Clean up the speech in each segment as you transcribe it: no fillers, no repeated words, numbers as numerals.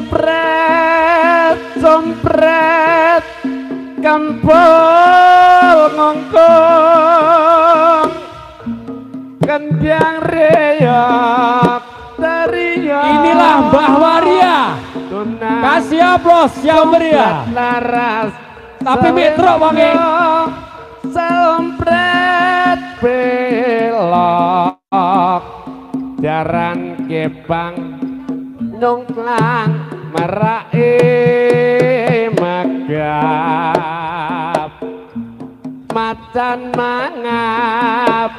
sompret kampul ngongkong kendang reok teriak. Inilah Mbah Waria. Kasih aplaus yang meriah. Laras tapi mitro wangi sompret belok jaran kepang nongklang merai magap macan mangap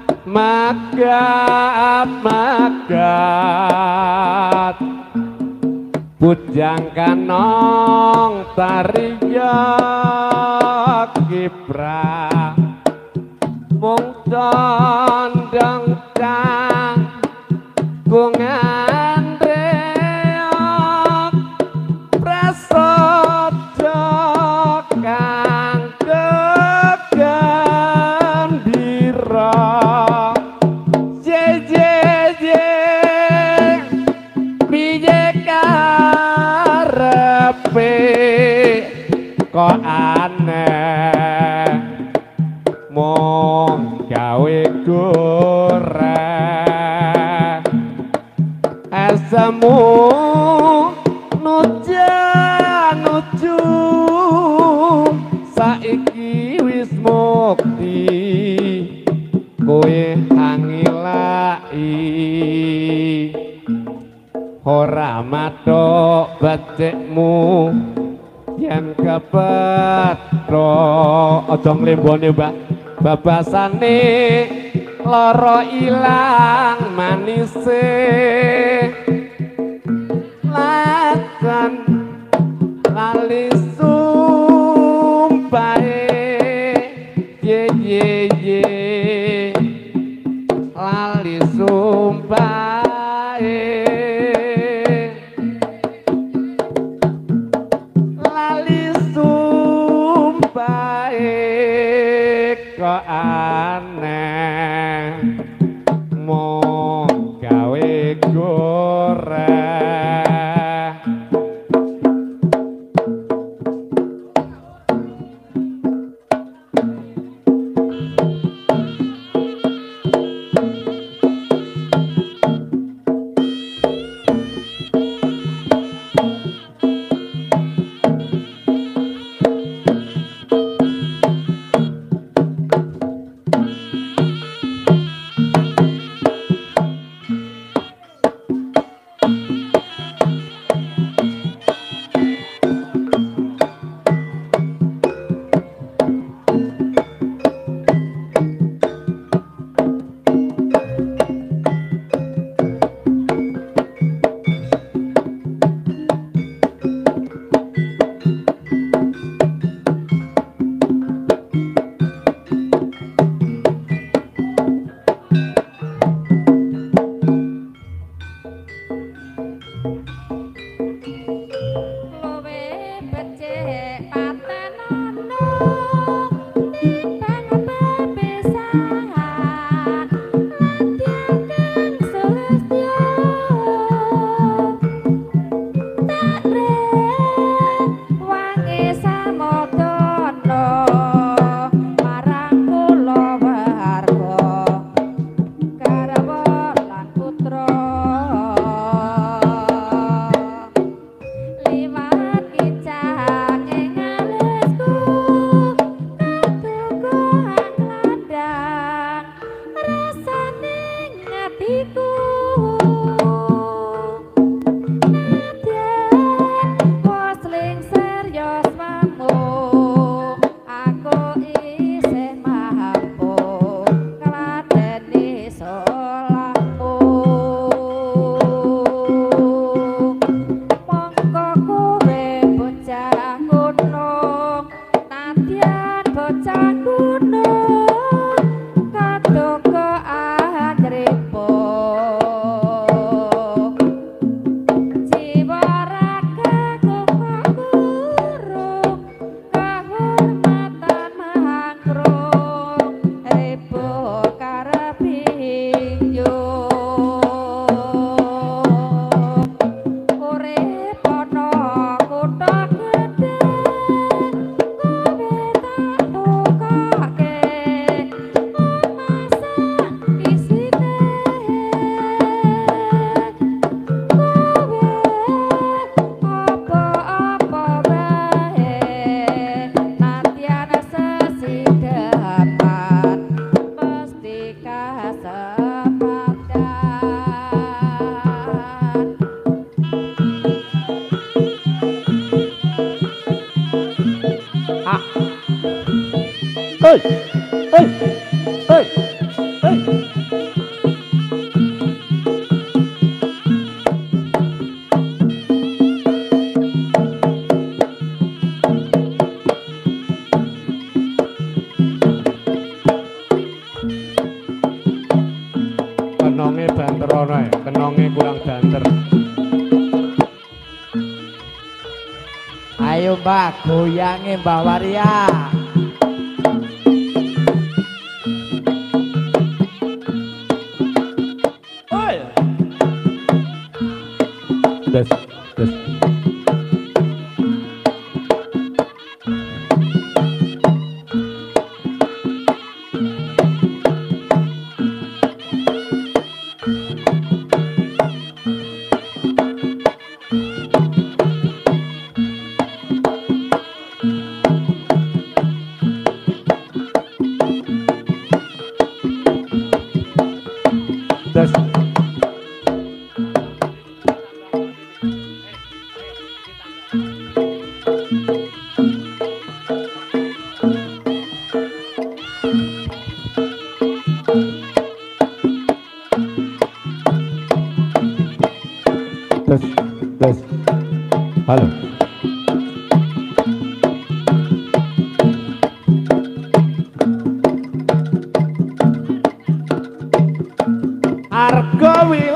magat bujang kanong tariyak kibra mung condong cang kungan reok prasojo kang kegembira kok aneh mung gawe goreng asemu nuju saiki wis mukti kowe angilai ora matok becikmu yang kepetro aja nglembone mbak babasane lara ilang manise lakan lali sumpahe ye ye ye lali sumpahe kok aneh mung gawe goreng kenonge banter ana ya, kenonge kurang banter. Ayo Mbak, goyange Mbak Waria. Des, des. Des. Des, des. Halo. Argo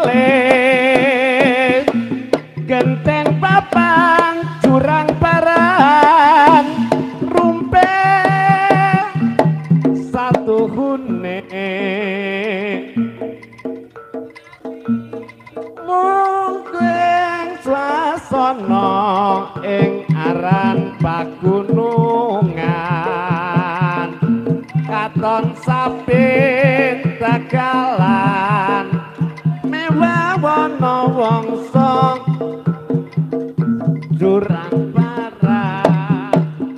wilis genteng papang jurang barang rumpe satu hune mungkin swasana ing aran pagunungan katon sapin tegalan mewah wana wangsa jurang barang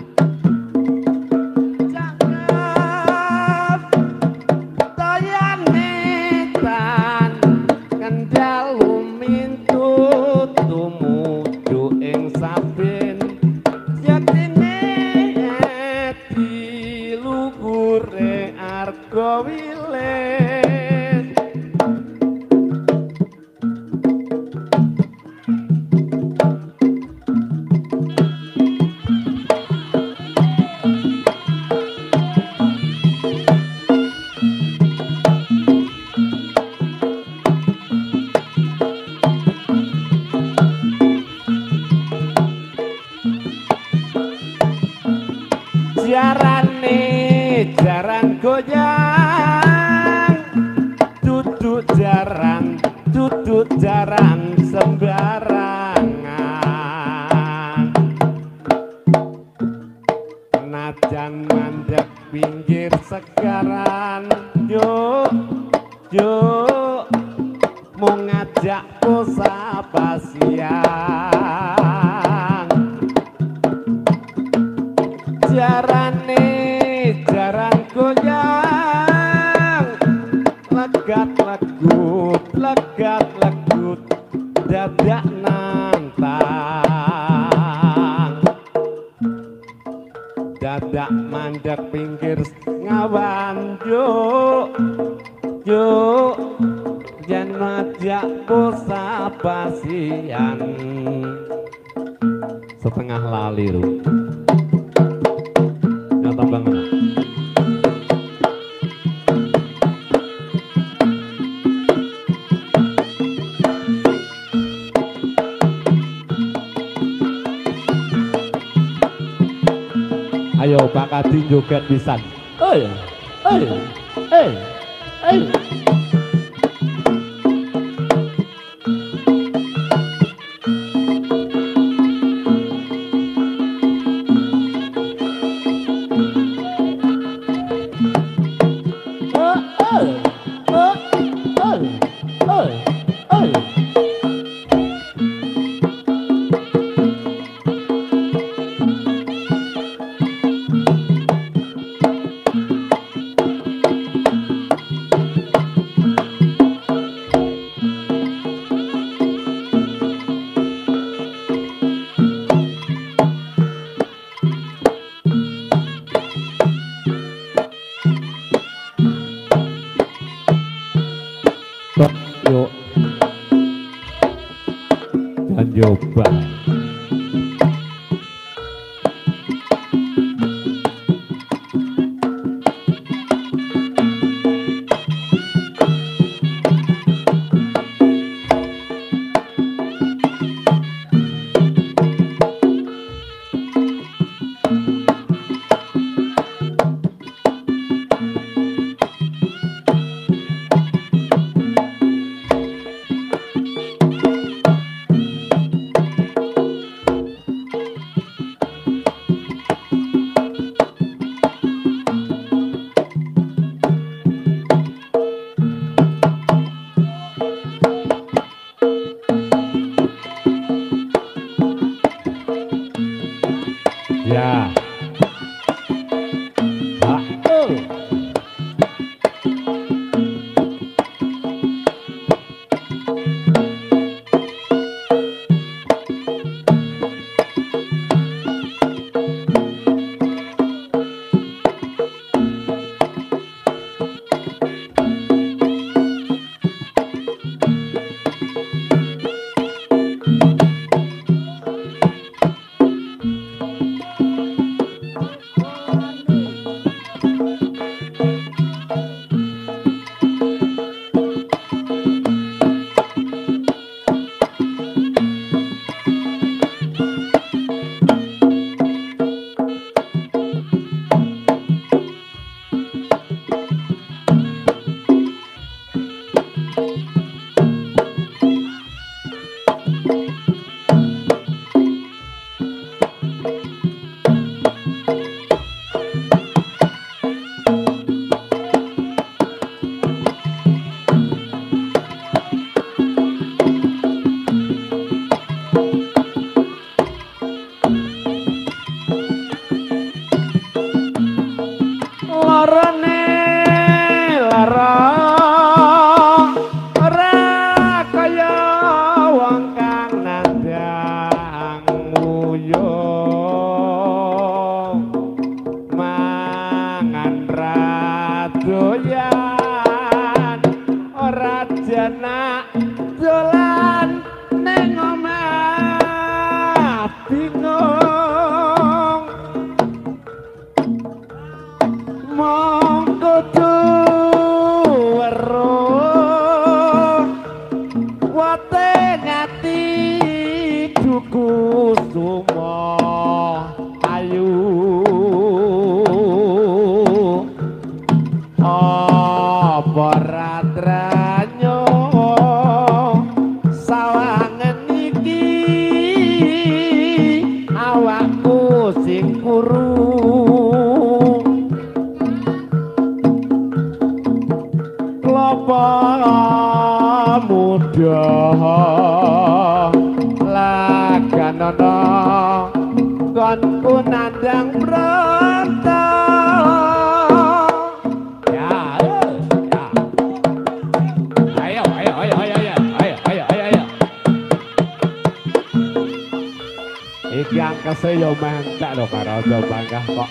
jangan toyane tan kendal lumintut tumuju ing sabin yatine di lugure arga wilis jarane jaran goyang duduk jaran sembarangan najan mandek pinggir segaran yuk yuk mau ngajak kosa pasian jarane jaran goyang legat legut dadak nantang dadak mandek pinggir ngawan yuk yuk yen ngajak kosa pasian setengah lali ru tambang mana? Ayo Pak Kadi joget pisan. Ayo. Yuk dan coba doyan ora jenak dolan neng omah bingung monggo weruh wate ngati duku sumo ayu apa radranyo sawangen iki awakku sing kuru klopo muda laganana konku nandang brata ya ayo iki angkase yo mentek lho karo aja bangkah kok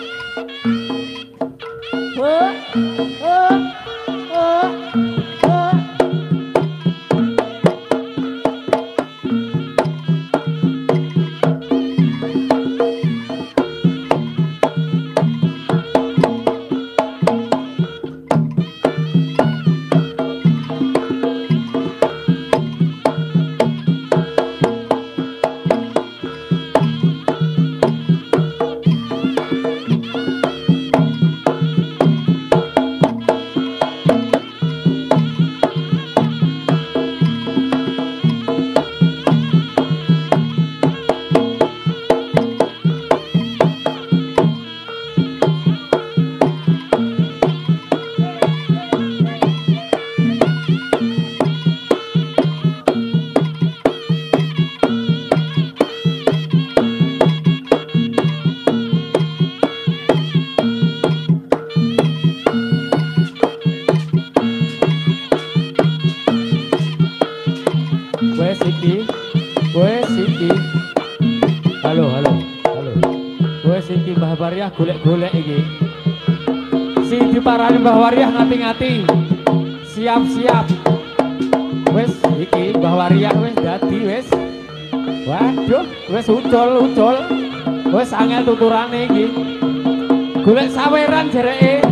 halo wes iki Mbah Wariah golek-golek iki si diparani Mbah Wariah ngati-ngati siap-siap wes iki Mbah Wariah wes dadi wes waduh wes ucul wes angel tuturane iki golek saweran jereke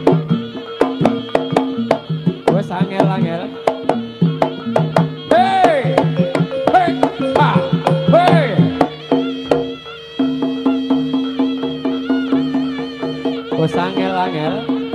wes angel angel